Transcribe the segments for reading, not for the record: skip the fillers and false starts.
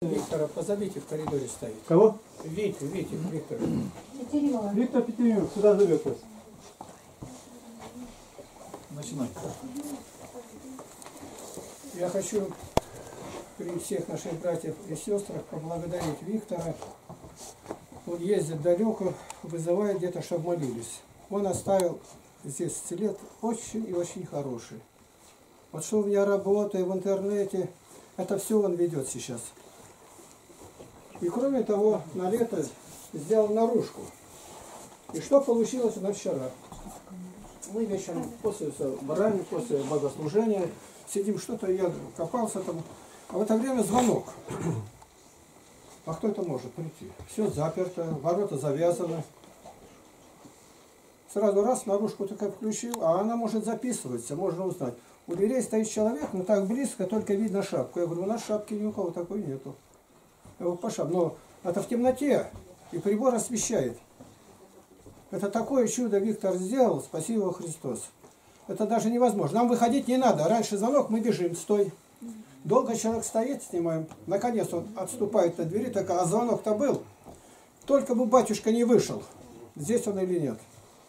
Виктора позовите, в коридоре стоит. Кого? Виктор. Виктор Петеримов, сюда зовет вас. Начинай. Я хочу при всех наших братьях и сестрах поблагодарить Виктора. Он ездит далеко, вызывает где-то, чтобы молились. Он оставил здесь след очень и очень хороший. Вот что у меня работает в интернете, это все он ведет сейчас. И кроме того, на лето сделал наружку. И что получилось у нас вчера? Мы вечером после брани, после богослужения сидим, что-то я копался там. А в это время звонок. А кто это может прийти? Все заперто, ворота завязаны. Сразу раз наружку такая включил, а она может записываться, можно узнать. У дверей стоит человек, но так близко, только видно шапку. Я говорю, у нас шапки ни у кого такой нету. Я говорю, по шапке. Но это в темноте, и прибор освещает. Это такое чудо Виктор сделал, спасибо Христос. Это даже невозможно. Нам выходить не надо. Раньше звонок, мы бежим, стой. Долго человек стоит, снимаем. Наконец он отступает от двери, так, а звонок-то был. Только бы батюшка не вышел, здесь он или нет.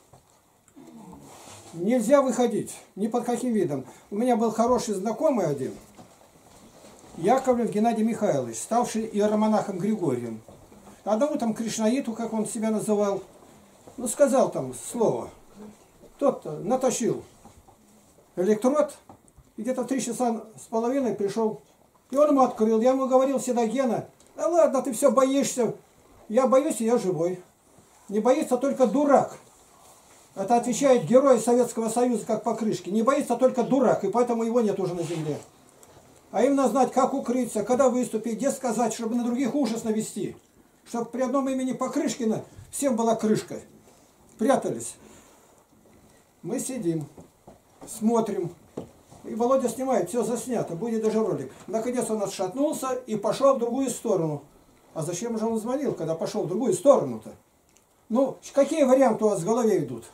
Нельзя выходить, ни под каким видом. У меня был хороший знакомый один, Яковлев Геннадий Михайлович, ставший иеромонахом Григорием. Одному там Кришнаиту, как он себя называл, ну сказал там слово. Тот натащил электрод, и где-то 3 часа с половиной пришел. И он ему открыл. Я ему говорил всегда, Гена, да ладно, ты все боишься. Я боюсь, и я живой. Не боится только дурак. Это отвечает герой Советского Союза, как по крышке. Не боится только дурак, и поэтому его нет уже на земле. А именно знать, как укрыться, когда выступить, где сказать, чтобы на других ужас навести. Чтобы при одном имени Покрышкина всем была крышка. Прятались. Мы сидим, смотрим. И Володя снимает, все заснято, будет даже ролик. Наконец он отшатнулся и пошел в другую сторону. А зачем же он звонил, когда пошел в другую сторону-то? Ну, какие варианты у вас в голове идут?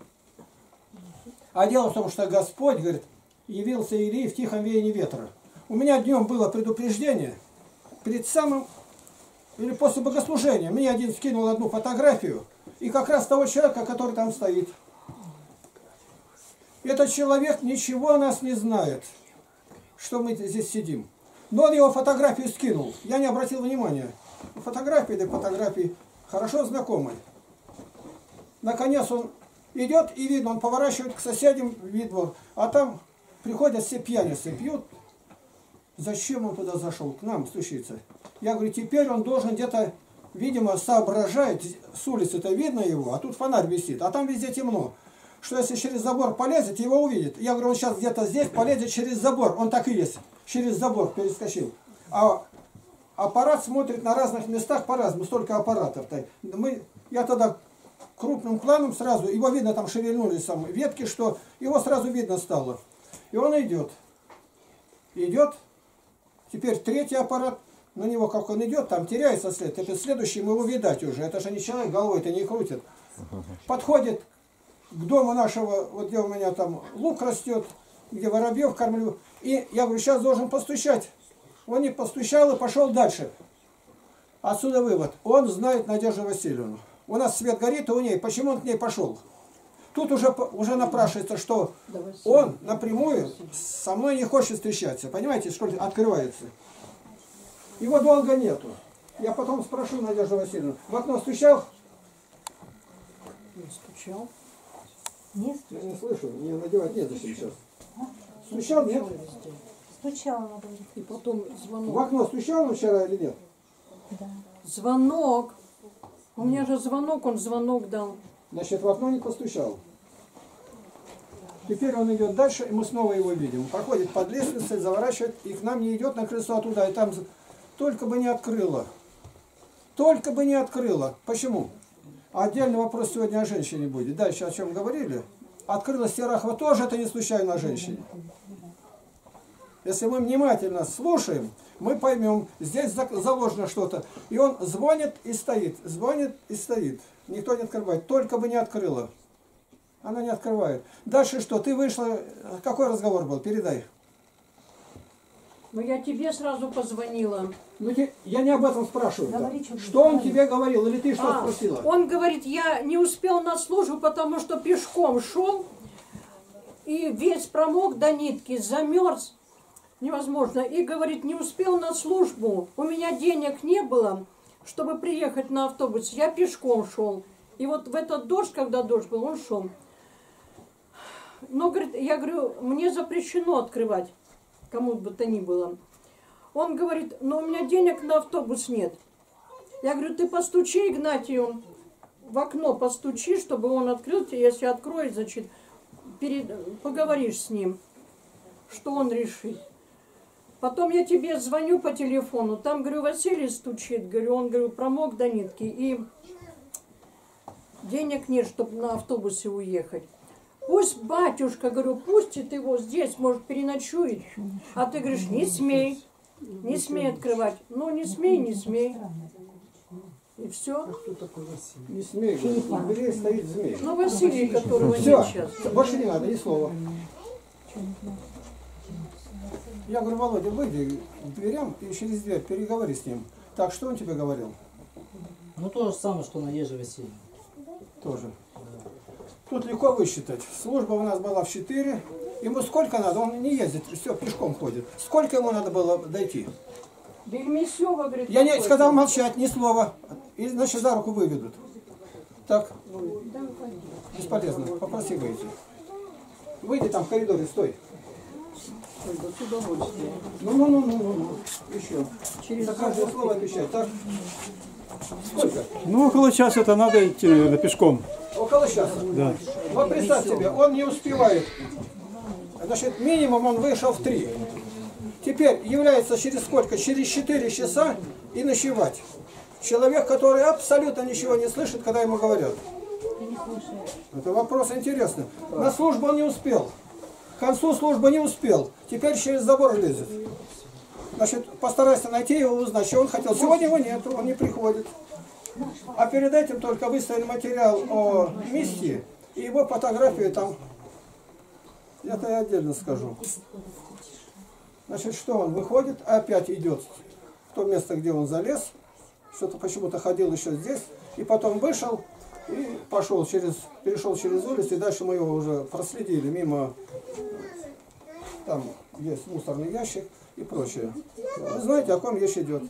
А дело в том, что Господь, говорит, явился Илии в тихом веянии ветра. У меня днем было предупреждение, перед самым, или после богослужения, мне один скинул одну фотографию, и как раз того человека, который там стоит. Этот человек ничего о нас не знает, что мы здесь сидим. Но он его фотографию скинул. Я не обратил внимания. Фотографии, да фотографии хорошо знакомые. Наконец он идет, и видно, он поворачивает к соседям в двор. А там приходят все пьяницы, пьют. Зачем он туда зашел? К нам стучится. Я говорю, теперь он должен где-то, видимо, соображать. С улицы-то видно его, а тут фонарь висит. А там везде темно. Что если через забор полезет, его увидит. Я говорю, он сейчас где-то здесь полезет через забор. Он так и есть. Через забор перескочил. А аппарат смотрит на разных местах по-разному. Столько аппаратов-то. Я тогда крупным планом сразу, его видно, там шевельнулись там ветки, что его сразу видно стало. И он идет. Идет. Теперь третий аппарат. На него, как он идет, там теряется след. Это следующий, мы его видать уже. Это же не человек, головой-то не крутит. Подходит к дому нашего, вот где у меня там лук растет, где воробьев кормлю. И я говорю, сейчас должен постучать. Он не постучал и пошел дальше. Отсюда вывод. Он знает Надежду Васильевну. У нас свет горит, и у ней. Почему он к ней пошел? Тут уже напрашивается, что он напрямую со мной не хочет встречаться. Понимаете, сколько открывается. Его долго нету. Я потом спрошу Надежду Васильевну. В окно стучал? Не стучал. Нет? Я не слышу, мне надевать нет зачем сейчас. Стучал, нет? Стучал, она говорит. И потом звонок. В окно стучал он вчера или нет? Да. Звонок. У меня же звонок, он звонок дал. Значит, в окно не постучал. Теперь он идет дальше, и мы снова его видим. Проходит под лестницей, заворачивает, и к нам не идет на крыльцо оттуда. И там только бы не открыла. Только бы не открыла. Почему? Отдельный вопрос сегодня о женщине будет. Дальше о чем говорили. Открылась Терахова тоже, это не случайно о женщине. Если мы внимательно слушаем, мы поймем, здесь заложено что-то. И он звонит и стоит, звонит и стоит. Никто не открывает, только бы не открыла. Она не открывает. Дальше что? Ты вышла, какой разговор был? Передай. Но я тебе сразу позвонила. Ну, я не об этом спрашиваю. Говори, Что он тебе говорил, или ты что спросила? Он говорит, я не успел на службу, потому что пешком шел. И весь промок до нитки, замерз. Невозможно. И говорит, не успел на службу. У меня денег не было, чтобы приехать на автобус. Я пешком шел. И вот в этот дождь, когда дождь был, он шел. Но, говорит, я говорю, мне запрещено открывать, кому бы то ни было. Он говорит, но у меня денег на автобус нет. Я говорю, ты постучи Игнатию, в окно постучи, чтобы он открыл тебе. Если откроет, значит, поговоришь с ним, что он решит. Потом я тебе звоню по телефону, там, говорю, Василий стучит, говорю, он, говорю, промок до нитки, и денег нет, чтобы на автобусе уехать. Пусть батюшка, говорю, пустит его здесь, может, переночует. А ты говоришь, не смей открывать. Ну, не смей. И все. Не смей, в дверей стоит змей. Ну, Василий, которого нет Все, сейчас. больше не надо, ни слова. Я говорю, Володя, выйди к дверям и через дверь переговори с ним. Так, что он тебе говорил? Ну то же самое, что на Еже Василий. Тоже. Тут легко высчитать. Служба у нас была в 4. Ему сколько надо? Он не ездит, все, пешком ходит. Сколько ему надо было дойти? Бельмесева, говорит, Я не какой-то. сказал молчать, ни слова. И, значит, за руку выведут. Так, бесполезно. Попроси выйти. Выйди там в коридоре, стой. С удовольствием. Ну. Еще. За каждое слово отвечай. Так. Сколько? Ну, около часа это надо идти, наверное, пешком. Около часа. Да. Вот представь себе, он не успевает. Значит, минимум он вышел в 3. Теперь является через сколько? Через 4 часа и ночевать. Человек, который абсолютно ничего не слышит, когда ему говорят. Это вопрос интересный. На службу он не успел. К концу службы не успел. Теперь через забор лезет. Значит, постарайся найти его, узнать, что он хотел. Сегодня его нет, он не приходит. А перед этим только выставили материал о миссии и его фотографию там. Это я отдельно скажу. Значит, что он выходит, опять идет в то место, где он залез. Что-то почему-то ходил еще здесь. И потом вышел и перешел через улицу. И дальше мы его уже проследили мимо. Там есть мусорный ящик и прочее. Вы знаете, о ком речь идет?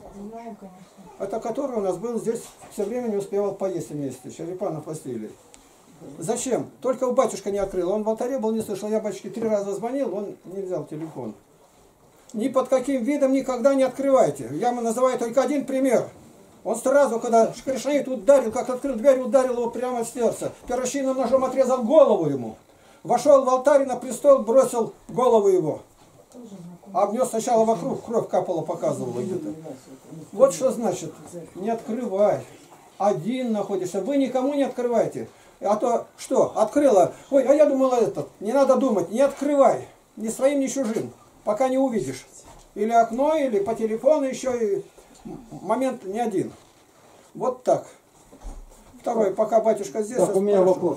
Это который у нас был здесь, все время не успевал поесть вместе. Черепанов Василий. Зачем? Только у батюшка не открыл. Он в алтаре был, не слышал. Я батюшке 3 раза звонил, он не взял телефон. Ни под каким видом никогда не открывайте. Я ему называю только один пример. Он сразу, когда Шкришнаит ударил, как открыл дверь, ударил его прямо в сердце. Перочинным ножом отрезал голову ему. Вошел в алтарь, на престол, бросил голову его. Обнес сначала вокруг, кровь капала, показывала где-то. Вот что значит, не открывай. Один находишься, вы никому не открывайте. А то что, открыла, ой, а я думала этот, не надо думать, не открывай. Ни своим, ни чужим, пока не увидишь. Или окно, или по телефону еще, и момент не один. Вот так. Второй, пока батюшка здесь. Так, у меня вопрос.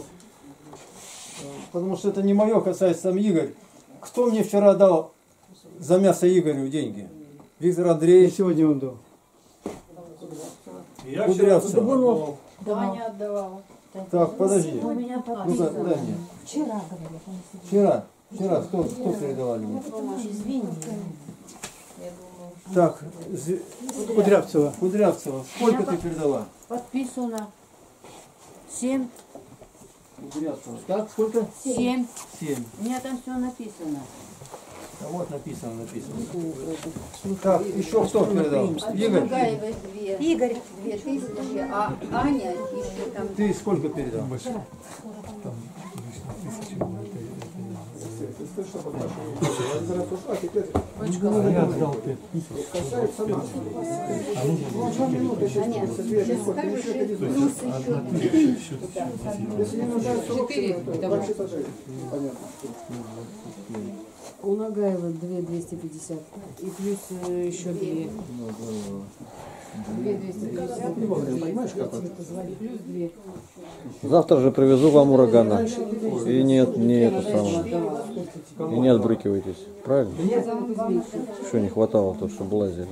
Потому что это не мое, касается сам Игорь. Кто мне вчера дал за мясо Игорю деньги? Виктор Андреевич. Сегодня он дал. Кудрявцев. Ваня отдавала. Так, подожди. У меня Ну-ка, подписано. дай мне. Вчера, говорят. Вчера кто передавали мне? Извини. Так, Кудрявцева. Кудрявцева. Сколько ты передала? Подписано. 7. Кудрявцева. Так, сколько? 7. 7. У меня там все написано. А вот написано. Так, еще кто передал? Игорь. Нагаевой 2. Игорь. 2000, а Аня еще там. Ты сколько передал? Я отдал 5 тысяч. Аня, сейчас скажешь, и плюс еще. Если не нуждается, 4. У Нагаева 2 250. И плюс еще 2. Не вовремя, понимаешь, как вот? Завтра же привезу вам урагана. И нет, не это самое. И не отбрыкивайтесь. Правильно? Что не хватало, то, чтобы лазили.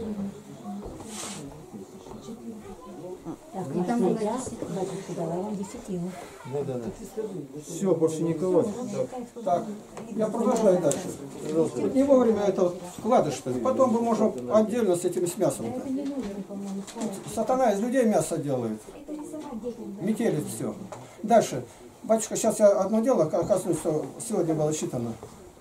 Все, больше никого. Так, я продолжаю дальше. Тут не вовремя это вот вкладыш-то. Потом мы можем отдельно с этим с мясом. Сатана из людей мясо делает. Метелит все. Дальше. Батюшка, сейчас я одно дело коснусь, что сегодня было читано.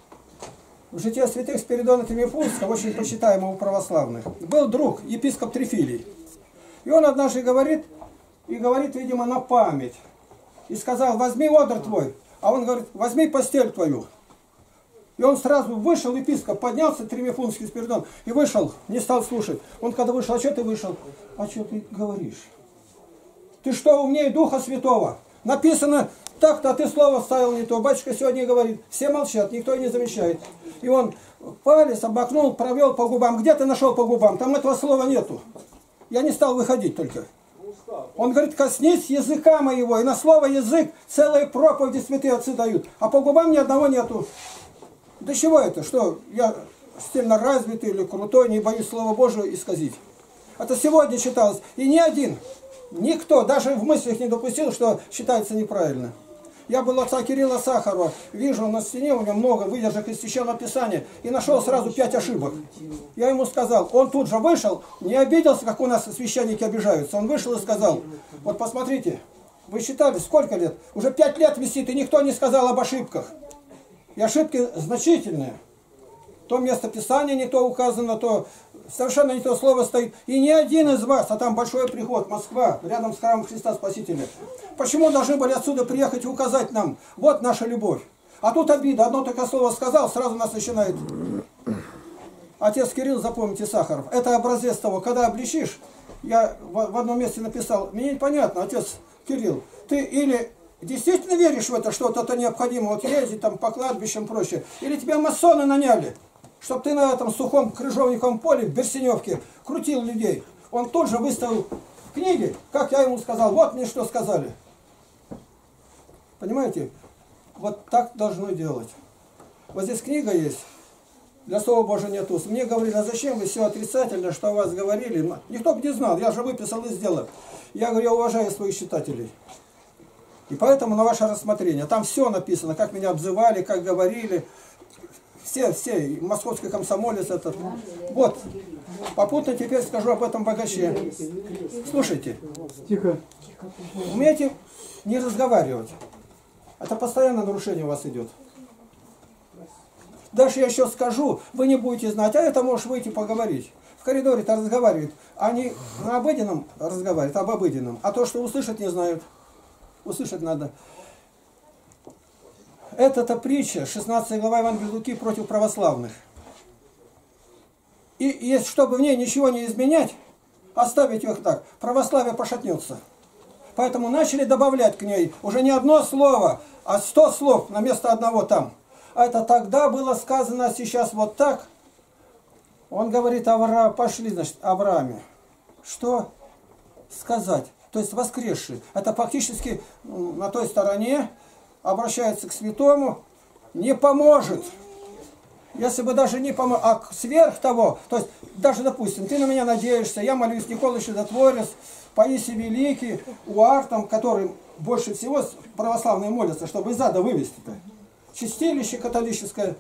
В житии святых Спиридона Тимифунского, очень почитаемого у православных, был друг, епископ Трифилий. И он однажды говорит, видимо, на память. И сказал: возьми одр твой. А он говорит: возьми постель твою. И он сразу вышел, епископ, поднялся, Тримифунский Спиридон, и вышел, не стал слушать. Он когда вышел: а что ты вышел? А что ты говоришь? Ты что, умнее Духа Святого? Написано так-то, а ты слово вставил не то. Батюшка сегодня говорит: все молчат, никто и не замечает. И он палец обмакнул, провел по губам. Где ты нашел по губам? Там этого слова нету. Я не стал выходить только. Он говорит: коснись языка моего. И на слово язык целые проповеди святые отцы дают. А по губам ни одного нету. Да чего это? Что, я сильно развитый или крутой, не боюсь Слова Божьего исказить. Это сегодня читалось. И ни один, никто даже в мыслях не допустил, что считается неправильно. Я был отца Кирилла Сахарова, вижу на стене у него много выдержек из Священного Писания, и нашел сразу 5 ошибок. Я ему сказал, он тут же вышел, не обиделся, как у нас священники обижаются. Он вышел и сказал: вот посмотрите, вы считали, сколько лет? Уже 5 лет висит, и никто не сказал об ошибках. И ошибки значительные. То место Писания не то указано, то совершенно не то слово стоит. И ни один из вас, а там большой приход, Москва, рядом с храмом Христа Спасителя. Почему должны были отсюда приехать и указать нам: вот наша любовь? А тут обида, одно только слово сказал, сразу нас начинает. Отец Кирилл, запомните, Сахаров, это образец того, когда обличишь. Я в одном месте написал: мне непонятно, отец Кирилл, ты или действительно веришь в это, что это необходимо, вот ездить там по кладбищам прочее, или тебя масоны наняли, чтобы ты на этом сухом крыжовниковом поле в Берсеневке крутил людей. Он тут же выставил книги, как я ему сказал, вот мне что сказали. Понимаете? Вот так должно делать. Вот здесь книга есть, для Слова Божьего нет уст. Мне говорили: а зачем вы все отрицательно, что о вас говорили? Никто бы не знал, я же выписал и сделал. Я говорю: я уважаю своих читателей. И поэтому на ваше рассмотрение. Там все написано, как меня обзывали, как говорили. Все, московский комсомолец этот. Вот. Попутно теперь скажу об этом богаче. Слушайте. Тихо. Умейте не разговаривать. Это постоянное нарушение у вас идет. Дальше я еще скажу, вы не будете знать, а это можешь выйти поговорить. В коридоре-то разговаривают. Они на обыденном разговаривают, об обыденном. А то, что услышать, не знают. Услышать надо. Это притча, 16 глава Евангелия Луки против православных. И если, чтобы в ней ничего не изменять, оставить их так, православие пошатнется. Поэтому начали добавлять к ней уже не одно слово, а 100 слов на место одного там. А это тогда было сказано, а сейчас вот так. Он говорит: пошли, значит, Аврааме. Что сказать? То есть воскресший. Это фактически на той стороне обращается к святому, не поможет. Если бы даже не помог, а сверх того, то есть даже, допустим, ты на меня надеешься, я молюсь, Никола Чудотворец, Паисий Великий, Уар, там, который больше всего православные молятся, чтобы из ада вывести-то. Чистилище католическое.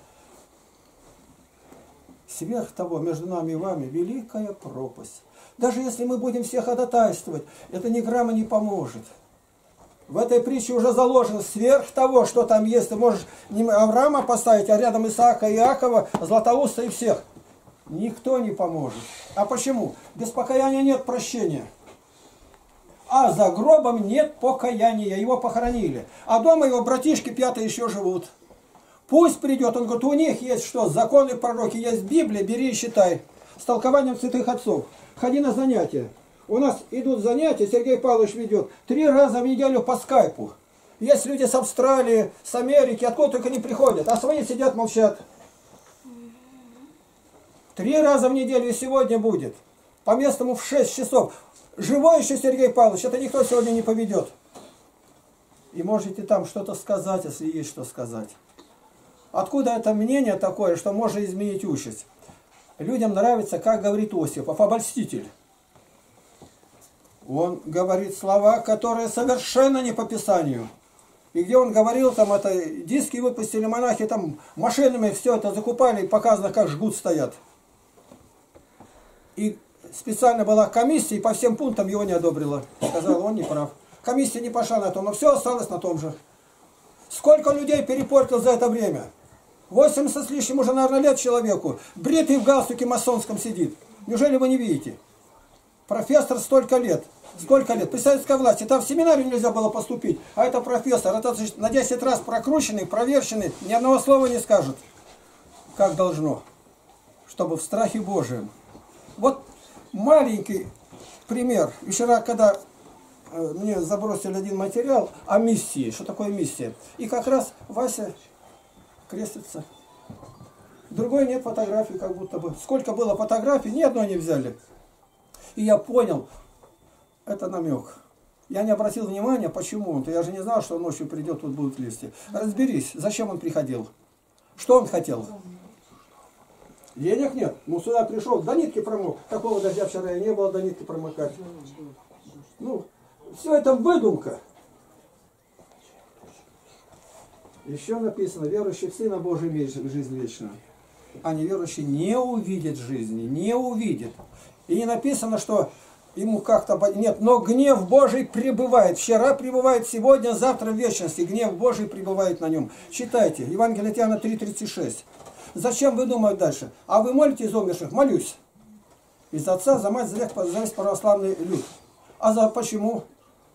Сверх того, между нами и вами великая пропасть. Даже если мы будем все ходатайствовать, это ни грамма не поможет. В этой притче уже заложено сверх того, что там есть. Ты можешь не Авраама поставить, а рядом Исаака, Иакова, Златоуста и всех. Никто не поможет. А почему? Без покаяния нет прощения. А за гробом нет покаяния. Его похоронили. А дома его братишки 5 еще живут. Пусть придет. Он говорит: у них есть что? Законы пророки, есть Библия, бери и читай. С толкованием святых отцов. Ходи на занятия. У нас идут занятия, Сергей Павлович ведет 3 раза в неделю по скайпу. Есть люди с Австралии, с Америки, откуда только не приходят, а свои сидят, молчат. 3 раза в неделю и сегодня будет. по местному в 6 часов. Живой еще Сергей Павлович, это никто сегодня не поведет. И можете там что-то сказать, если есть что сказать. Откуда это мнение такое, что можно изменить участь? Людям нравится, как говорит Осипов, обольститель. Он говорит слова, которые совершенно не по Писанию. И где он говорил, там это диски выпустили монахи, там машинами все это закупали, и показано, как жгут стоят. И специально была комиссия, и по всем пунктам его не одобрила. Сказала, он не прав. Комиссия не пошла на то, но все осталось на том же. Сколько людей перепортил за это время? 80 с лишним уже, наверное, лет человеку. Бритый в галстуке масонском сидит. Неужели вы не видите? Профессор столько лет. Сколько лет? При советской власти. Там в семинарию нельзя было поступить. А это профессор. Это на 10 раз прокрученный, проверченный. Ни одного слова не скажет. Как должно. Чтобы в страхе Божьем. Вот маленький пример. Вчера, когда мне забросили один материал о миссии. Что такое миссия? И как раз Вася крестится. Другой нет фотографий, как будто бы. Сколько было фотографий, ни одной не взяли. И я понял, это намек. Я не обратил внимания, почему он. Я же не знал, что он ночью придет, тут будут листья. Разберись, зачем он приходил. Что он хотел? Денег нет. Ну, сюда пришел, до нитки промок. Такого дождя вчера и не было, до нитки промокать. Ну, все это выдумка. Еще написано, верующий в Сына Божий имеет жизнь вечную. А неверующий не увидит жизни, не увидит. И не написано, что ему как-то... Нет, но гнев Божий пребывает. Вчера пребывает, сегодня, завтра в вечности. Гнев Божий пребывает на нем. Читайте, Евангелие от Иоанна 3:36. Зачем вы думаете дальше? А вы молитесь за умерших? Молюсь. И за отца, за мать, за весь православный люд. А за почему?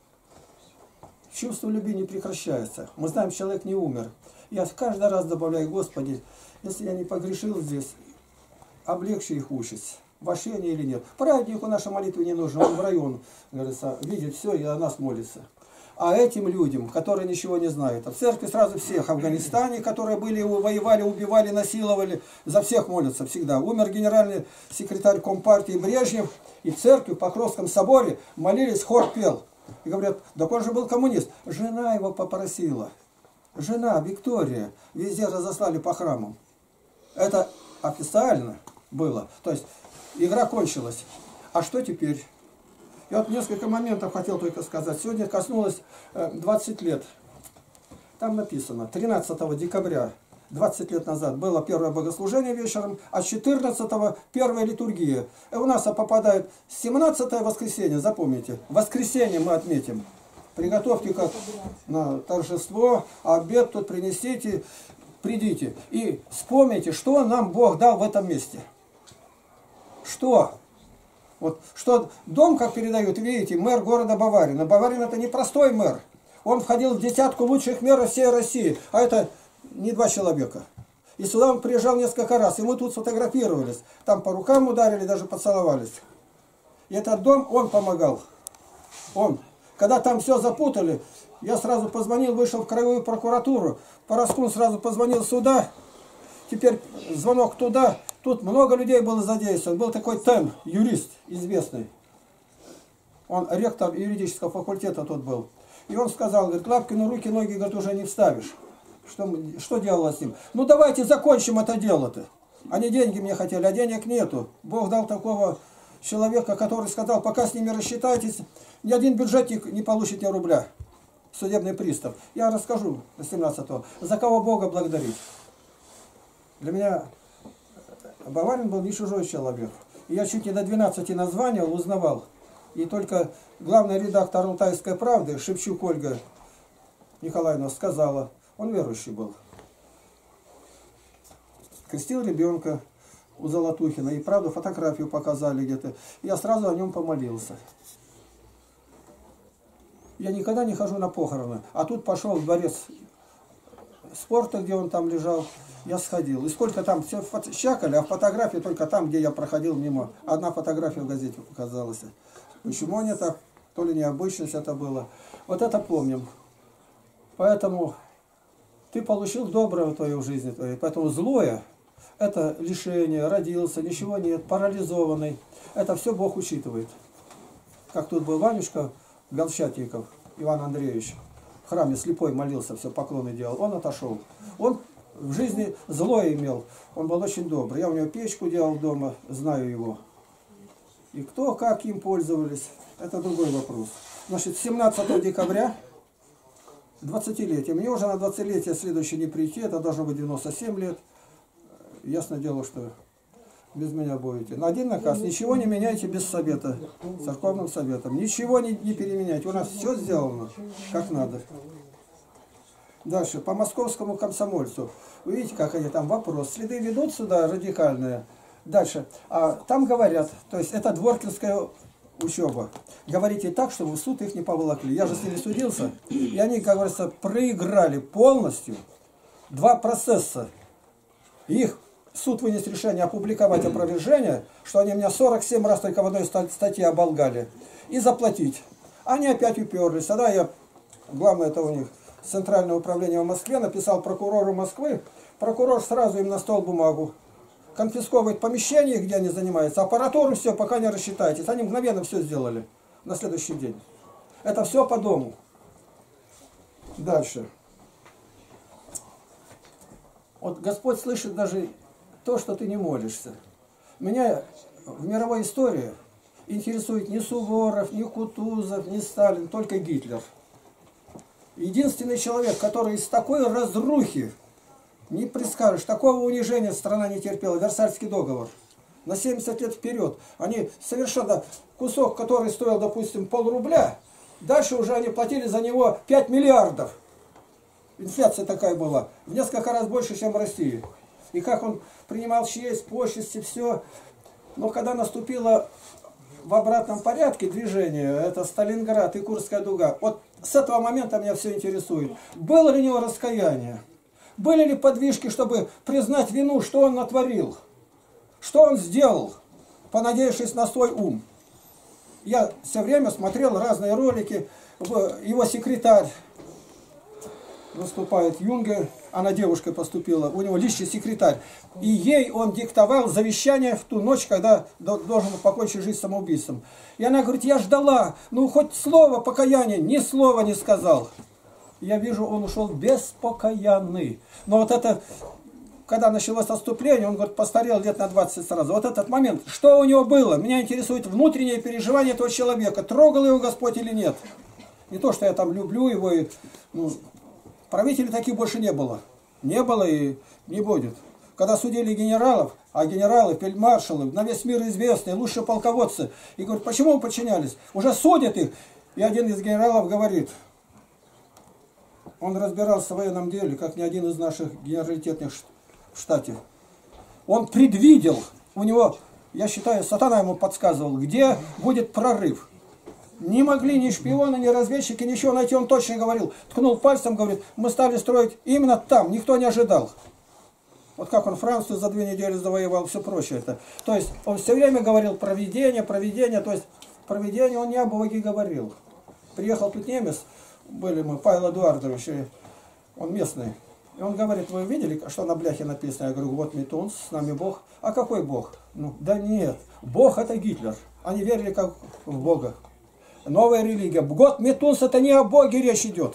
Чувство любви не прекращается. Мы знаем, человек не умер. Я каждый раз добавляю, Господи, если я не погрешил здесь, облегчи их участь. Вошли они или нет. Праведнику наша молитва не нужна. Он в район, говорится, видит все и о нас молится. А этим людям, которые ничего не знают, а в церкви сразу всех, в Афганистане, которые были, воевали, убивали, насиловали, за всех молятся всегда. Умер генеральный секретарь Компартии Брежнев, и в церкви, в Покровском соборе молились, хор пел. И говорят, да он же был коммунист. Жена его попросила. Жена, Виктория, везде разослали по храмам. Это официально было. То есть игра кончилась. А что теперь? Я вот несколько моментов хотел только сказать. Сегодня коснулось 20 лет. Там написано, 13 декабря 20 лет назад было первое богослужение вечером, а 14-го первая литургия. И у нас попадает 17-е воскресенье, запомните. Воскресенье мы отметим. Приготовьте как на торжество, обед тут принесите, придите. И вспомните, что нам Бог дал в этом месте. Что? Вот, что дом, как передают, видите, мэр города Баварина. Баварин это не простой мэр. Он входил в десятку лучших мэров всей России. А это не 2 человека. И сюда он приезжал несколько раз. И мы тут сфотографировались. Там по рукам ударили, даже поцеловались. И этот дом он помогал. Он. Когда там все запутали, я сразу позвонил, вышел в краевую прокуратуру. Параскун сразу позвонил сюда. Теперь звонок туда. Тут много людей было задействовано. Был такой Тен, юрист известный. Он ректор юридического факультета тут был. И он сказал, говорит, Лапкину руки, ноги, говорит, уже не вставишь. Что делалось с ним? Ну давайте закончим это дело-то. Они деньги мне хотели, а денег нету. Бог дал такого человека, который сказал, пока с ними рассчитайтесь, ни один бюджетник не получит ни рубля. Судебный пристав. Я расскажу 17-го. За кого Бога благодарить. Для меня Баварин был не чужой человек. И я чуть не до 12 названий узнавал. И только главный редактор «Алтайской правды» Шевчук Ольга Николаевна сказала, он верующий был. Крестил ребенка у Золотухина. И правда фотографию показали где-то. Я сразу о нем помолился. Я никогда не хожу на похороны. А тут пошел в дворец спорта, где он там лежал. Я сходил. И сколько там все щакали, а фотографии только там, где я проходил мимо. Одна фотография в газете показалась. Почему они так? То ли необычность это было. Вот это помним. Поэтому ты получил доброе в твоей жизни твоей. Поэтому злое Это лишение, родился, ничего нет, парализованный. Это все Бог учитывает. Как тут был Ванюшка Голчатников Иван Андреевич. В храме слепой молился, все поклоны делал. Он отошел. Он в жизни зло имел. Он был очень добрый. Я у него печку делал дома, знаю его. И кто, как им пользовались, это другой вопрос. Значит, 17 декабря, 20-летие. Мне уже на 20-летие следующее не прийти, это должно быть 97 лет. Ясно дело, что без меня будете. На один наказ, ничего не меняйте без совета, церковным советом. Ничего не переменяйте. У нас все сделано, как надо. Дальше, по московскому комсомольцу. Вы видите, как они там, вопрос. Следы ведут сюда радикальные. Дальше. А там говорят, то есть это дворкинская учеба. Говорите так, чтобы в суд их не поволокли. Я же с ними судился. И они, как говорится, проиграли полностью 2 процесса. Их суд вынес решение опубликовать опровержение, что они меня 47 раз только в одной статье оболгали. И заплатить. Они опять уперлись. Тогда я, главное это у них, Центральное управление в Москве, написал прокурору Москвы. Прокурор сразу им на стол бумагу. Конфисковывает помещение, где они занимаются, аппаратуру, все, пока не рассчитаетесь. Они мгновенно все сделали на следующий день. Это все по дому. Дальше. Вот Господь слышит даже то, что ты не молишься. Меня в мировой истории интересует не Суворов, не Кутузов, не Сталин, только Гитлер. Единственный человек, который из такой разрухи, не предскажешь, такого унижения страна не терпела. Версальский договор. На 70 лет вперед. Они совершенно кусок, который стоил, допустим, пол-рубля, дальше уже они платили за него 5 миллиардов. Инфляция такая была. В несколько раз больше, чем в России. И как он принимал честь, почести, все. Но когда наступило в обратном порядке движение, это Сталинград и Курская дуга, вот с этого момента меня все интересует. Было ли у него раскаяние? Были ли подвижки, чтобы признать вину, что он натворил? Что он сделал, понадеявшись на свой ум? Я все время смотрел разные ролики. Его секретарь выступает, Юнге, она девушкой поступила, у него личный секретарь. И ей он диктовал завещание в ту ночь, когда должен был покончить жизнь самоубийством. И она говорит, я ждала, ну хоть слово покаяния, ни слова не сказал. Я вижу, он ушел беспокаянный. Но вот это, когда началось отступление, он, говорит, постарел лет на 20 сразу. Вот этот момент, что у него было? Меня интересует внутреннее переживание этого человека. Трогал его Господь или нет? Не то, что я там люблю его. И, ну, правителей таких больше не было. Не было и не будет. Когда судили генералов, а генералы, фельдмаршалы, на весь мир известные, лучшие полководцы, и говорят, почему вы подчинялись? Уже судят их. И один из генералов говорит, он разбирался в военном деле, как ни один из наших генералитетных в штате. Он предвидел, у него, я считаю, сатана ему подсказывал, где будет прорыв. Не могли ни шпионы, ни разведчики ничего найти, он точно говорил. Ткнул пальцем, говорит, мы стали строить именно там, никто не ожидал. Вот как он Францию за 2 недели завоевал, все прочее это. То есть он все время говорил провидение, провидение, то есть провидение он не о Боге говорил. Приехал тут немец, были мы, Павел Эдуардович, он местный. И он говорит, вы видели, что на бляхе написано? Я говорю, вот Метунс, с нами Бог. А какой Бог? Ну, да нет, Бог это Гитлер. Они верили как в Бога. Новая религия. Год Метунс, это не о Боге речь идет.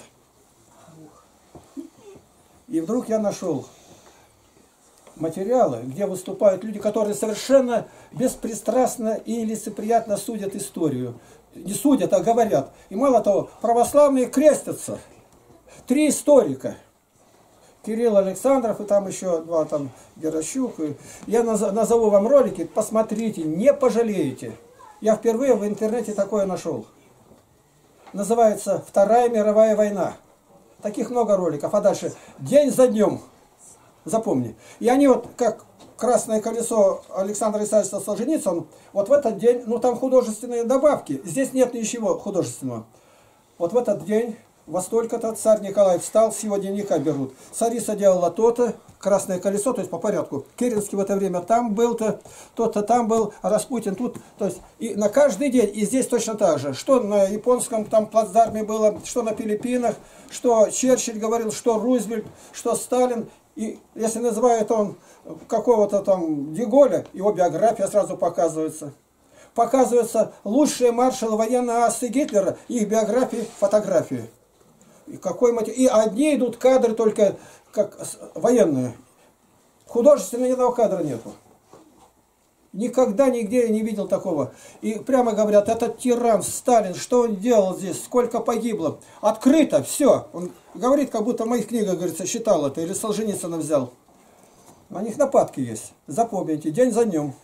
И вдруг я нашел материалы, где выступают люди, которые совершенно беспристрастно и лицеприятно судят историю. Не судят, а говорят. И мало того, православные крестятся. 3 историка. Кирилл Александров и там еще 2, там Геращук. Я назову вам ролики, посмотрите, не пожалеете. Я впервые в интернете такое нашел. Называется «Вторая мировая война». Таких много роликов. А дальше день за днем. Запомни. И они вот как «Красное колесо» Александра Исаевича Солженицына, вот в этот день, ну там художественные добавки, здесь нет ничего художественного. Вот в этот день во столько-то царь Николай встал, с его дневника берут. Царица делала то-то, «Красное колесо», то есть по порядку. Керенский в это время там был-то, тот-то там был, а Распутин тут. То есть и на каждый день, и здесь точно так же. Что на японском там плацдарме было, что на Филиппинах, что Черчилль говорил, что Рузвельт, что Сталин. И если называет он какого-то там Деголя, его биография сразу показывается. Показываются лучшие маршалы военной асы Гитлера, их биографии, фотографии. И, и одни идут кадры только как военные. Художественного ни одного кадра нету. Никогда нигде я не видел такого. И прямо говорят, этот тиран Сталин, что он делал здесь, сколько погибло. Открыто, все. Он говорит, как будто в моих книгах, говорится, считал это, или Солженицына взял. На них нападки есть. Запомните, день за днем.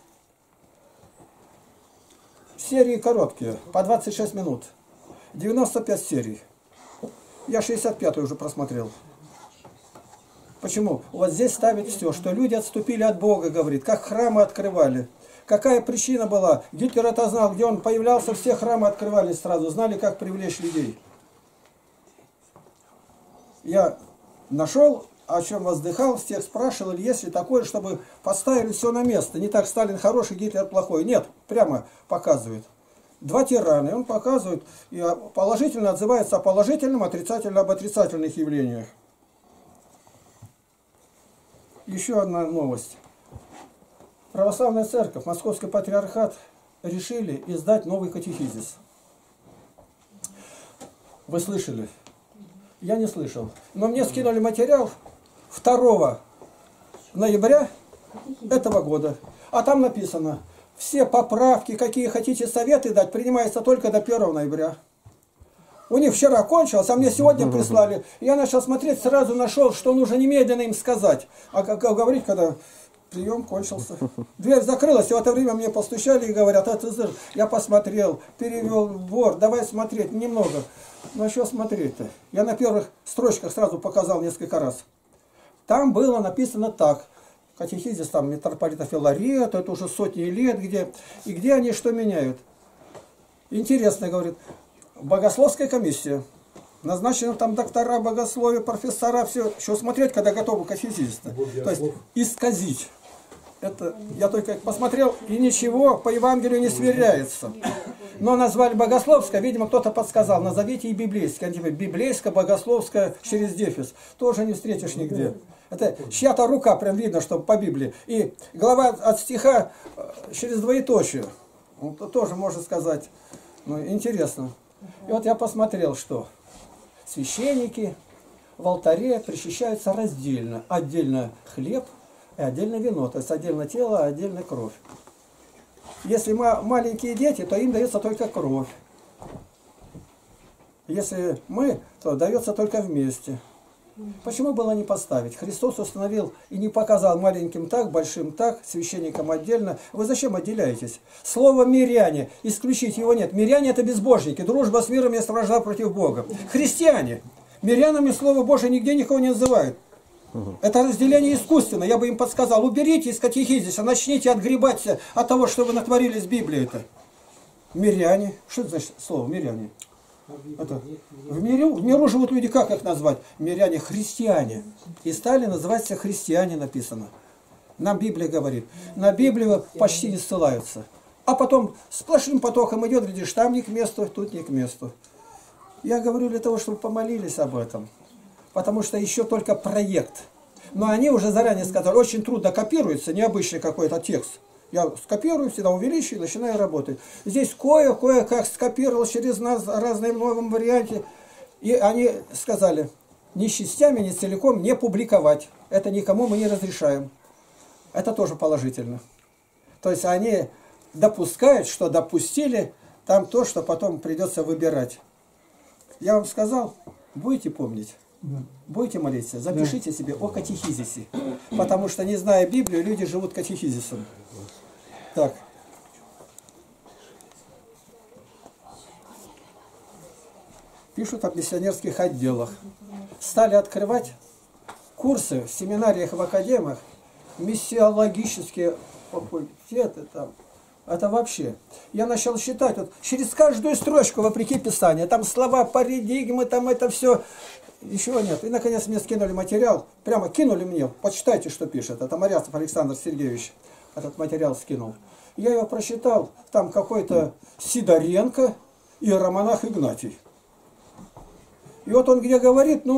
Серии короткие, по 26 минут. 95 серий. Я 65-й уже просмотрел. Почему? Вот здесь ставит все, что люди отступили от Бога, говорит, как храмы открывали. Какая причина была? Гитлер это знал, где он появлялся, все храмы открывались сразу, знали, как привлечь людей. Я нашел, о чем воздыхал, всех спрашивал, есть ли такое, чтобы поставили все на место. Не так, Сталин хороший, Гитлер плохой. Нет, прямо показывает. Два тирана, и он показывает, и положительно отзывается о положительном, отрицательно об отрицательных явлениях. Еще одна новость. Православная церковь, Московский патриархат решили издать новый катехизис. Вы слышали? Я не слышал. Но мне скинули материал 2 ноября этого года. А там написано, все поправки, какие хотите советы дать, принимаются только до 1 ноября. У них вчера кончилось, а мне сегодня прислали. Я начал смотреть, сразу нашел, что нужно немедленно им сказать. А как говорить, когда прием кончился. Дверь закрылась, и в это время мне постучали и говорят, я посмотрел, перевел в Word, давай смотреть немного. Ну а что смотреть-то? Я на первых строчках сразу показал несколько раз. Там было написано так. Катехизис там митрополита Филарета, это уже сотни лет, где они что меняют. Интересно, говорит, богословская комиссия. Назначены там доктора богословия, профессора, все. Что смотреть, когда готовы катехизис-то? То есть исказить. Это я только посмотрел, и ничего по Евангелию не сверяется. Но назвали богословское, видимо, кто-то подсказал. Назовите и библейское. Библейское, богословское, через дефис. Тоже не встретишь нигде. Это чья-то рука, прям видно, что по Библии. И глава от стиха через двоеточие. Это тоже можно сказать. Ну, интересно. И вот я посмотрел, что священники в алтаре причащаются раздельно. Отдельно хлеб и отдельно вино. То есть отдельно тело, а отдельно кровь. Если маленькие дети, то им дается только кровь. Если мы, то дается только вместе. Почему было не поставить? Христос установил и не показал маленьким так, большим так, священникам отдельно. Вы зачем отделяетесь? Слово «миряне», исключить его нет. Миряне – это безбожники, дружба с миром есть вражда против Бога. Христиане. Мирянами Слово Божие нигде никого не называют. Это разделение искусственно. Я бы им подсказал, уберите из катехизиса, начните отгребать от того, что вы натворили с Библией-то. Миряне. Что это значит слово «миряне»? Это, в миру живут люди, как их назвать? Миряне, христиане. И стали называться христиане, написано. Нам Библия говорит. На Библию почти не ссылаются. А потом сплошным потоком идет, глядишь, там не к месту, тут не к месту. Я говорю для того, чтобы помолились об этом. Потому что еще только проект. Но они уже заранее сказали, очень трудно копируется, необычный какой-то текст. Я скопирую, всегда увеличиваю, начинаю работать. Здесь кое-как скопировал через нас в разном новом варианте. И они сказали, ни частями, ни целиком не публиковать. Это никому мы не разрешаем. Это тоже положительно. То есть они допускают, что допустили там то, что потом придется выбирать. Я вам сказал, будете помнить. Будете молиться, запишите себе о катехизисе. Потому что, не зная Библию, люди живут катехизисом. Так. Пишут о миссионерских отделах. Стали открывать курсы в семинариях, в академиях, миссиологические факультеты там. Это вообще. Я начал считать, вот, через каждую строчку, вопреки Писанию, там слова, парадигмы, там это все. Еще нет. И, наконец, мне скинули материал. Прямо кинули мне. Почитайте, что пишет. Это Морязов Александр Сергеевич этот материал скинул. Я его прочитал. Там какой-то Сидоренко и иеромонах Игнатий. И вот он где говорит, ну,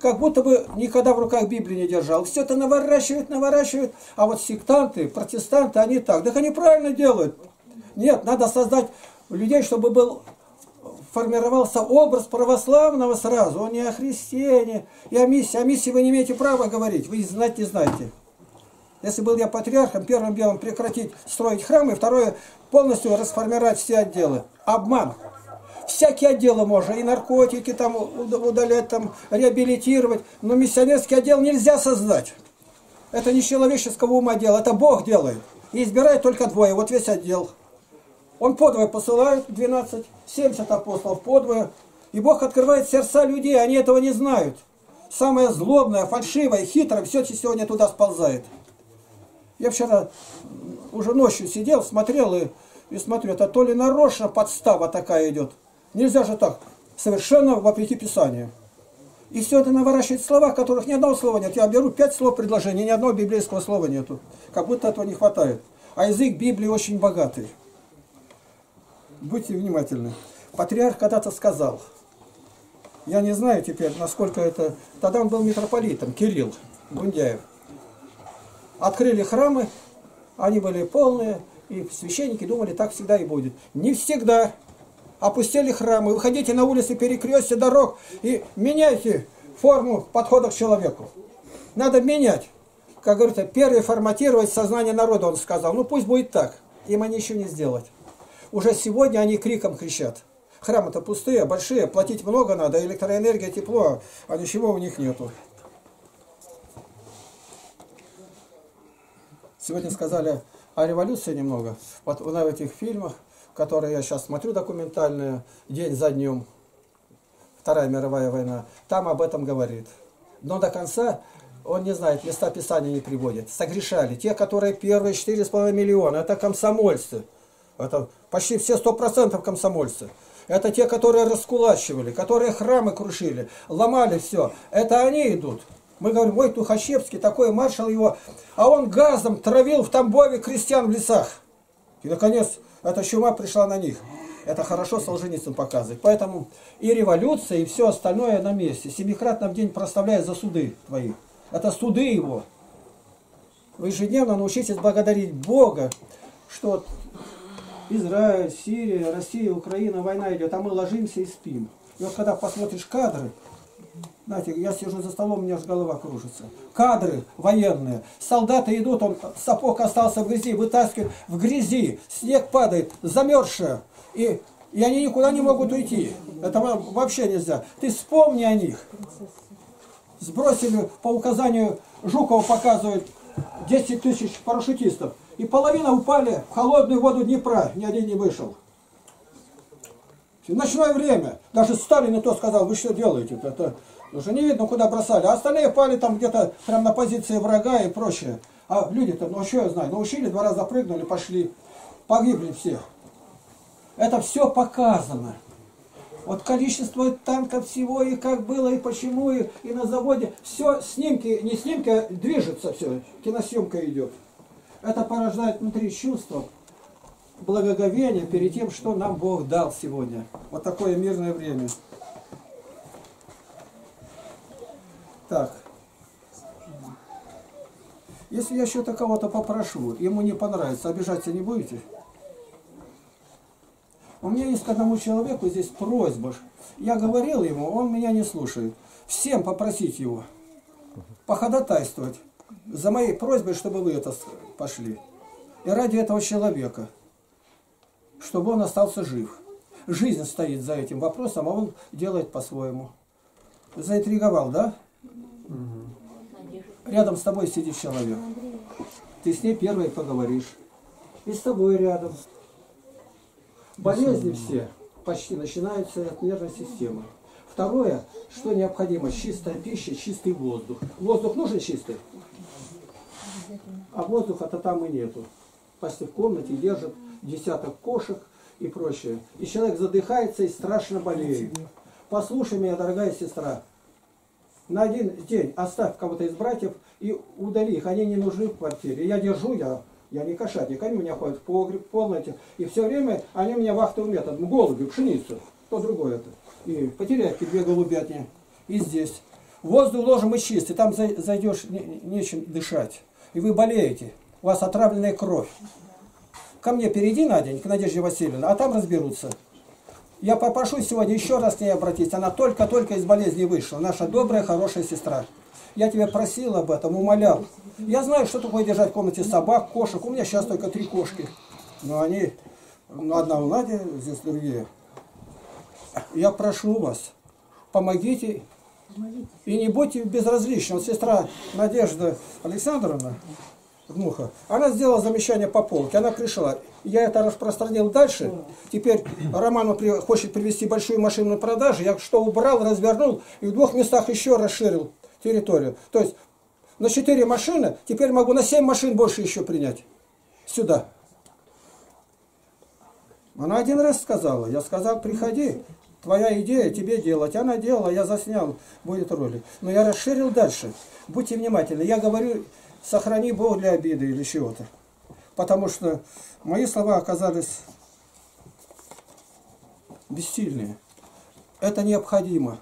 как будто бы никогда в руках Библии не держал. Все это наворачивают. А вот сектанты, протестанты, они так. Так они правильно делают. Нет, надо создать людей, чтобы формировался образ православного сразу. Он не о Христе, не о миссии. О миссии вы не имеете права говорить. Вы знать не знаете. Если был я патриархом, первым делом прекратить строить храмы, второе полностью расформировать все отделы. Обман. Всякие отделы можно, и наркотики там удалять, там, реабилитировать, но миссионерский отдел нельзя создать. Это не человеческого ума дело, это Бог делает. И избирает только двое, вот весь отдел. Он подвое посылает, 12, 70 апостолов подвое, и Бог открывает сердца людей, они этого не знают. Самое злобное, фальшивое, хитрое, все сегодня туда сползает. Я вчера уже ночью сидел, смотрел и смотрю, это то ли нарочно подстава такая идет. Нельзя же так, совершенно вопреки Писанию. И все это наворачивает слова, которых ни одного слова нет. Я беру 5 слов предложений, ни одного библейского слова нету. Как будто этого не хватает. А язык Библии очень богатый. Будьте внимательны. Патриарх когда-то сказал, я не знаю теперь, насколько это... Тогда он был митрополитом, Кирилл Гундяев. Открыли храмы, они были полные, и священники думали, так всегда и будет. Не всегда. Опустили храмы, выходите на улицы, перекрестья дорог и меняйте форму подхода к человеку. Надо менять. Как говорится, переформатировать сознание народа, он сказал. Ну пусть будет так. Им они еще не сделать. Уже сегодня они криком кричат. Храмы-то пустые, большие, платить много надо, электроэнергия, тепло, а ничего у них нету. Сегодня сказали о революции немного. Вот в этих фильмах, которые я сейчас смотрю, документальные, день за днем, Вторая мировая война, там об этом говорит. Но до конца он не знает, места Писания не приводит. Согрешали. Те, которые первые 4,5 миллиона, это комсомольцы. Это почти все 100% комсомольцы. Это те, которые раскулачивали, которые храмы крушили, ломали все. Это они идут. Мы говорим, ой, Тухачевский, такой маршал его, а он газом травил в Тамбове крестьян в лесах. И, наконец, эта чума пришла на них. Это хорошо Солженицын показывает. Поэтому и революция, и все остальное на месте. Семикратно в день проставляет за суды твои. Это суды его. Вы ежедневно научитесь благодарить Бога, что Израиль, Сирия, Россия, Украина, война идет, а мы ложимся и спим. И вот когда посмотришь кадры, знаете, я сижу за столом, у меня аж голова кружится. Кадры военные. Солдаты идут, он сапог остался в грязи, вытаскивают в грязи, снег падает, замерзшее. И они никуда не могут уйти. Это вообще нельзя. Ты вспомни о них. Сбросили по указанию Жукова, показывают 10 тысяч парашютистов. И половина упали в холодную воду Днепра. Ни один не вышел. В ночное время. Даже Сталин и то сказал, вы что делаете? Это уже не видно, куда бросали. А остальные пали там где-то прям на позиции врага и прочее. А люди-то, ну что я знаю, научили, 2 раза прыгнули, пошли. Погибли все. Это все показано. Вот количество танков всего, и как было, и почему, и на заводе. Все снимки, не снимки, а движется все. Киносъемка идет. Это порождает внутри чувство благоговения перед тем, что нам Бог дал сегодня. Вот такое мирное время. Так. Если я что-то кого-то попрошу, ему не понравится, обижаться не будете? У меня есть к одному человеку здесь просьба. Я говорил ему, он меня не слушает. Всем попросить его походатайствовать за моей просьбой, чтобы вы это пошли. И ради этого человека, чтобы он остался жив. Жизнь стоит за этим вопросом, а он делает по-своему. Заинтриговал, да? Рядом с тобой сидит человек. Ты с ней первой поговоришь. И с тобой рядом. Болезни все почти начинаются от нервной системы. Второе, что необходимо, чистая пища, чистый воздух. Воздух нужен чистый? А воздуха-то там и нету. Почти в комнате держат десяток кошек и прочее. И человек задыхается и страшно болеет. Послушай меня, дорогая сестра. На один день оставь кого-то из братьев и удали их. Они не нужны в квартире. Я держу, я не кошатник. Они у меня ходят в погреб, в комнате. И все время они у меня вахтовый метод. Голуби, пшеницу. То другое это. И потеряйки 2 голубятни. И здесь. Воздух должен быть чистый, там зайдешь, нечем дышать. И вы болеете, у вас отравленная кровь. Ко мне перейди на день, к Надежде Васильевне, а там разберутся. Я попрошу сегодня еще раз к ней обратиться. Она только-только из болезни вышла. Наша добрая, хорошая сестра. Я тебя просил об этом, умолял. Я знаю, что такое держать в комнате собак, кошек. У меня сейчас только 3 кошки. Но они, одна у Нади, здесь другие. Я прошу вас, помогите и не будьте безразличны. Вот сестра Надежда Александровна Дмуха, она сделала замечание по полке, она пришла. Я это распространил дальше. Теперь Роман хочет привезти большую машину на продажу. Я что убрал, развернул и в 2 местах еще расширил территорию. То есть на 4 машины, теперь могу на 7 машин больше еще принять. Сюда. Она 1 раз сказала. Я сказал, приходи. Твоя идея тебе делать. Она делала, я заснял, будет ролик. Но я расширил дальше. Будьте внимательны. Я говорю, сохрани Бог для обиды или чего-то. Потому что мои слова оказались бессильные. Это необходимо.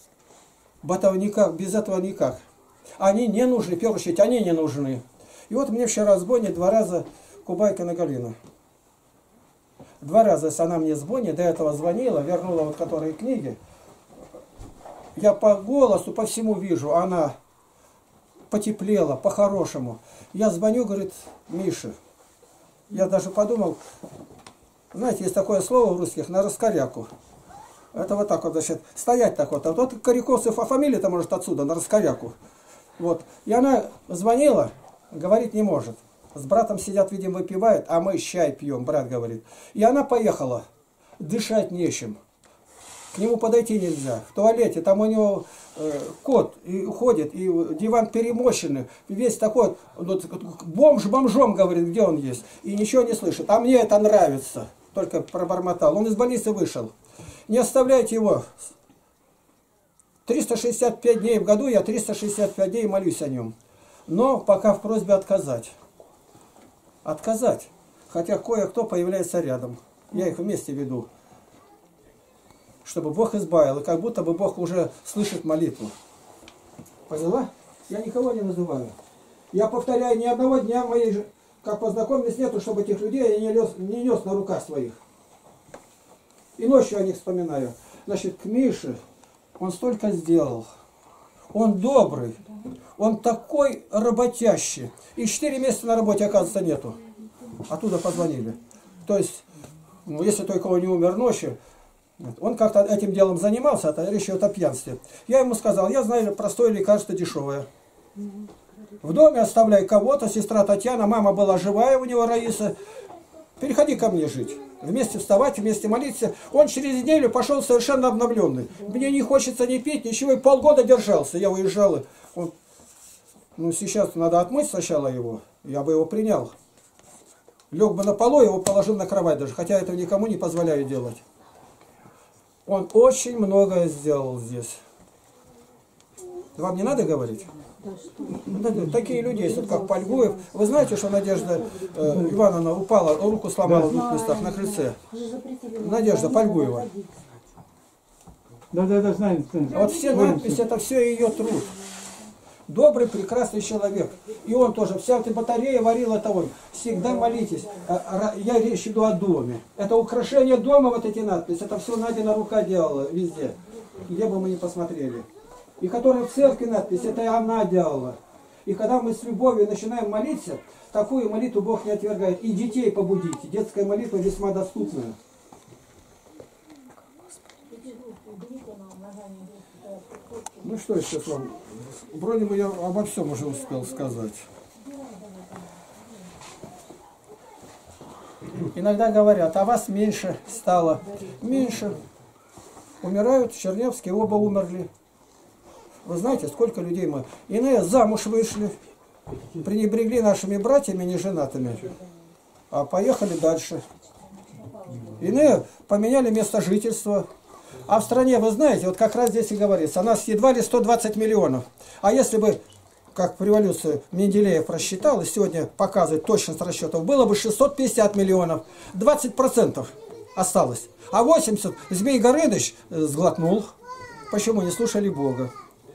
Без этого никак. Они не нужны, в первую очередь, они не нужны. И вот мне вчера звонит 2 раза Кубайкина Галина. 2 раза она мне звонит, до этого звонила, вернула вот которые книги. Я по голосу, по всему вижу, она потеплела, по-хорошему. Я звоню, говорит, Миша. Я даже подумал, знаете, есть такое слово в русских, на раскоряку. Это вот так вот, значит, стоять так вот. А вот Коряковцев, а фамилия-то может отсюда, на раскоряку. Вот. И она звонила, говорить не может. С братом сидят, видимо, выпивают, а мы чай пьем, брат говорит. И она поехала. Дышать нечем. К нему подойти нельзя. В туалете, там у него кот и ходит, и диван перемощенный. Весь такой, вот, бомж бомжом говорит, где он есть. И ничего не слышит. А мне это нравится. Только пробормотал. Он из больницы вышел. Не оставляйте его. 365 дней в году, я 365 дней молюсь о нем. Но пока в просьбе отказать. Отказать. Хотя кое-кто появляется рядом. Я их вместе веду. Чтобы Бог избавил. И как будто бы Бог уже слышит молитву. Поняла? Я никого не называю. Я повторяю, ни одного дня моей, как познакомились, нету, чтобы этих людей я не нес на руках своих. И ночью о них вспоминаю. Значит, к Мише он столько сделал. Он добрый. Он такой работящий. И 4 месяца на работе, оказывается, нету. Оттуда позвонили. То есть, ну, если только он не умер ночью, он как-то этим делом занимался, это речь идет о пьянстве. Я ему сказал, я знаю простое лекарство дешевое. В доме оставляй кого-то, сестра Татьяна, мама была живая у него, Раиса. Переходи ко мне жить. Вместе вставать, вместе молиться. Он через неделю пошел совершенно обновленный. Мне не хочется ни пить, ничего. И полгода держался. Я уезжал. Он, ну, сейчас надо отмыть сначала его. Я бы его принял. Лег бы на полу, его положил на кровать даже. Хотя это никому не позволяю делать. Он очень многое сделал здесь. Вам не надо говорить? Такие люди есть, вот как Польгуев. Вы знаете, что Надежда Ивановна упала, руку сломала в 2 местах на крыльце? Надежда Польгуева. Да, знаем. Вот все надписи, это все ее труд. Добрый, прекрасный человек. И он тоже, вся эта батарея варила это он. Всегда молитесь. Я речь иду о доме. Это украшение дома, вот эти надписи. Это все Надина рука делала везде. Где бы мы ни посмотрели. И которая в церкви надпись, это и она делала. И когда мы с любовью начинаем молиться, такую молитву Бог не отвергает. И детей побудите. Детская молитва весьма доступная. Ну что еще с вами? Вроде бы я обо всем уже успел сказать. Иногда говорят, а вас меньше стало. Меньше. Умирают, в Чернявске оба умерли. Вы знаете, сколько людей мы... Иные замуж вышли, пренебрегли нашими братьями неженатыми, а поехали дальше. Иные поменяли место жительства. А в стране, вы знаете, вот как раз здесь и говорится, нас едва ли 120 миллионов. А если бы, как в революции Менделеев рассчитал, и сегодня показывает точность расчетов, было бы 650 миллионов. 20% осталось. А 80% Змей Горыныч сглотнул. Почему? Не слушали Бога.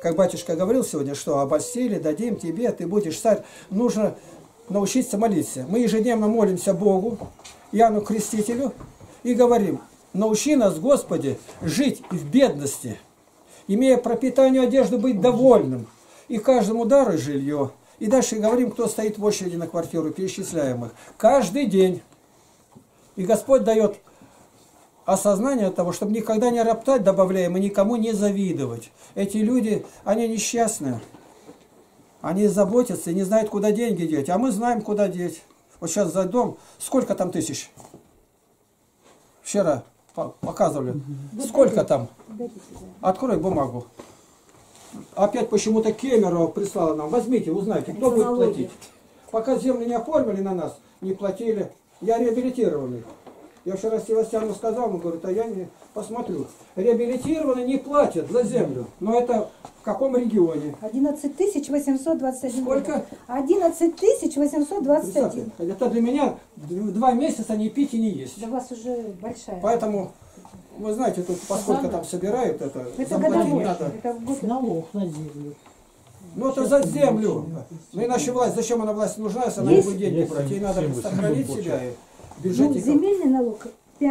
как батюшка говорил сегодня, что обольстили, дадим тебе, ты будешь царь. Нужно научиться молиться. Мы ежедневно молимся Богу, Иоанну Крестителю, и говорим: научи нас, Господи, жить в бедности, имея пропитание, одежду, быть довольным, и каждому дару жилье. И дальше говорим, кто стоит в очереди на квартиру, перечисляем их. Каждый день. И Господь дает осознание того, чтобы никогда не роптать, добавляем, и никому не завидовать. Эти люди, они несчастные. Они заботятся и не знают, куда деньги деть. А мы знаем, куда деть. Вот сейчас зайдем. Сколько там тысяч? Вчера показывали. Сколько там? Открой бумагу. Опять почему-то Кемерово прислала нам. Возьмите, узнайте, кто будет платить. Пока землю не оформили на нас, не платили. Я реабилитированный. Я вчера Севастьяну сказал, он говорит, а я не посмотрю. Реабилитированные не платят за землю. Но это в каком регионе? 11 821. Сколько? 11 821. Это для меня 2 месяца не пить и не есть. Для вас уже большая. Поэтому, вы знаете, тут поскольку там собирают, это заплатить годовой. надо. Это в год. Налог на землю. Ну это за землю. Ну иначе власть, зачем она власть нужна, если она не будет деньги брать? Ей надо сохранить себя и Ну, бюджетников. земельный налог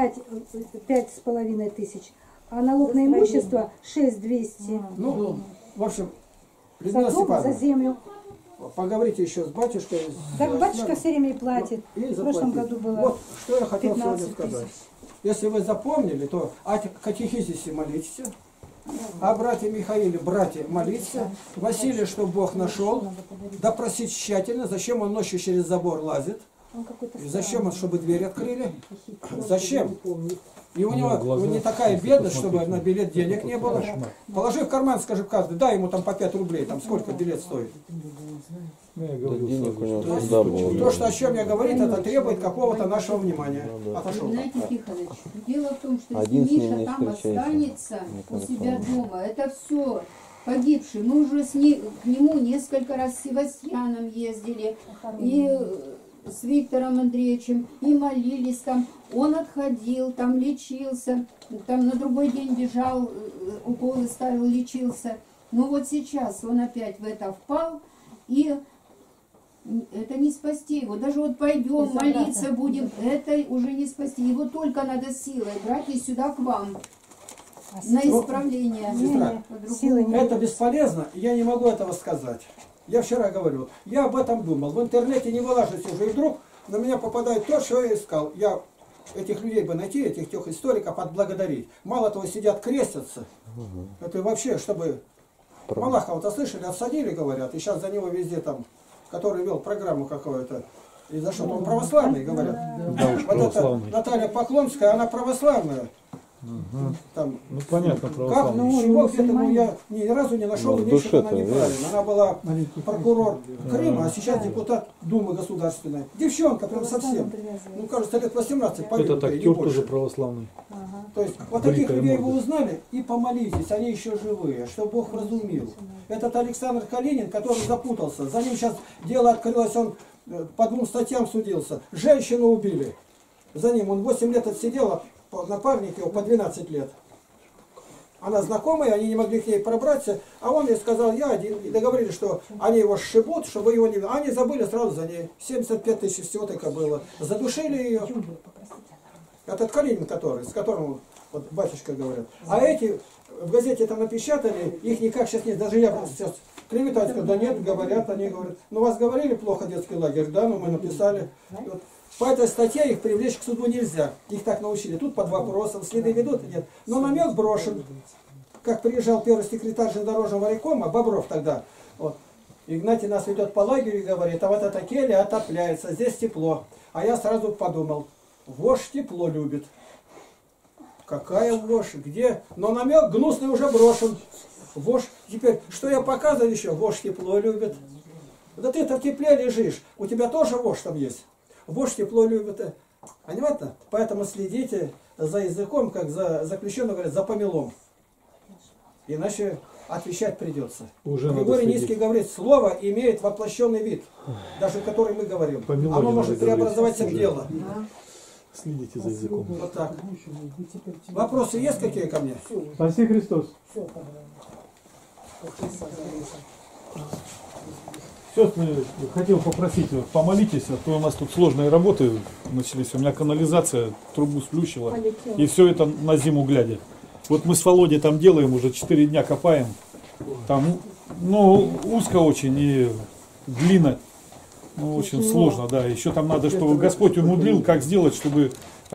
5,5 тысяч, а налог на имущество 6200. Ну, в общем, Людмила За дом, за Степановна, землю. поговорите еще с батюшкой. Так батюшка все время и платит. И В прошлом заплатите. году было Вот что я хотел 15 сегодня сказать. тысяч. Если вы запомнили, то о катехизисе молитесь, о брате Михаиле, братья, молиться, Василия, что Бог нашел, допросить тщательно, зачем он ночью через забор лазит, Он какой-то и зачем он, чтобы дверь открыли, странный. зачем? И у него не такая бедность, чтобы на билет денег не было. Положи в карман, скажи каждый, дай ему там по 5 рублей, там сколько билет стоит. Да денег у него всегда было. То, что о чем я говорю, это требует какого-то нашего внимания. Отошел. Знаете, Тихонович, дело в том, что Один с если ним не Миша там встречается. останется Мне у кажется, себя он- дома, это все погибший. Мы уже к нему несколько раз с Севастьяном ездили, и с Виктором Андреевичем, и молились там. Он отходил, там лечился, там на другой день бежал, уколы ставил, лечился. Но вот сейчас он опять в это впал, и это не спасти его. Даже вот пойдем молиться будем, это уже не спасти. Его только надо силой брать и сюда к вам на исправление. Сестра, По-другому. силы не Это бесполезно, и я не могу этого сказать. Я вчера говорю, я об этом думал. В интернете не вылаживайте уже, и вдруг на меня попадает то, что я искал. Я этих людей бы найти, этих тех историков отблагодарить. Мало того, сидят крестятся. Это вообще, чтобы... Малахова-то слышали, отсадили, говорят, и сейчас за него везде там, который вел программу какую-то, и за что он православный, говорят. Да уж, Вот это православный. Наталья Поклонская, она православная. Там, Ну понятно, как, православный. чего к этому я ни разу не нашел, Ну, и в видишь, что она душе-то, неправильно. Она была прокурор Крыма, а сейчас депутат Думы государственной. Девчонка прям совсем. Ну, кажется, лет 18 погибла, Этот и не актер больше. тоже православный. То есть вот таких Великая людей вы морда. узнали и помолитесь, они еще живые, что Бог вразумил. Этот Александр Калинин, который запутался, за ним сейчас дело открылось, он по 2 статьям судился. Женщину убили. За ним он 8 лет отсидел, а напарник его по 12 лет. Она знакомая, они не могли к ней пробраться, а он ей сказал, я один, и договорились, что они его сшибут, чтобы его не... А они забыли сразу за ней. 75 тысяч всего только было. Задушили ее. Этот Калинин, который, с которым вот батюшка говорят. А эти в газете там напечатали, их никак сейчас нет. Даже я сейчас клеветать, сказал, да нет, говорят, они говорят, ну вас говорили плохо детский лагерь, да, ну мы написали. И вот по этой статье их привлечь к суду нельзя. Их так научили. Тут под вопросом, следы ведут, нет. Но намек брошен. Как приезжал первый секретарь железнодорожного райкома, Бобров тогда, вот, Игнатий нас ведет по лагерю и говорит, а вот эта келья отопляется, здесь тепло. А я сразу подумал, вождь тепло любит. Какая вождь? Где? Но намек гнусный уже брошен. Вождь. Теперь, что я показываю еще? Вождь тепло любит. Да ты-то в тепле лежишь. У тебя тоже вождь там есть. Вождь тепло любит. Понятно? Поэтому следите за языком, как за заключенным говорят, за помелом. Иначе отвечать придется. Уже надо Григорий следить. Низкий говорит, слово имеет воплощенный вид, даже который мы говорим. По мелодии Оно надо может говорить. преобразоваться в дело. Следите за языком. Вот так. Вопросы есть какие ко мне? Спаси Христос. Сестры, хотел попросить, помолитесь, а то у нас тут сложные работы начались. У меня канализация, трубу сплющила, и все это на зиму глядя. Вот мы с Володей там делаем, уже 4 дня копаем. Там, ну, узко очень и длинно. Ну, очень сложно, да. Еще там надо, чтобы Господь умудрил, как сделать, чтобы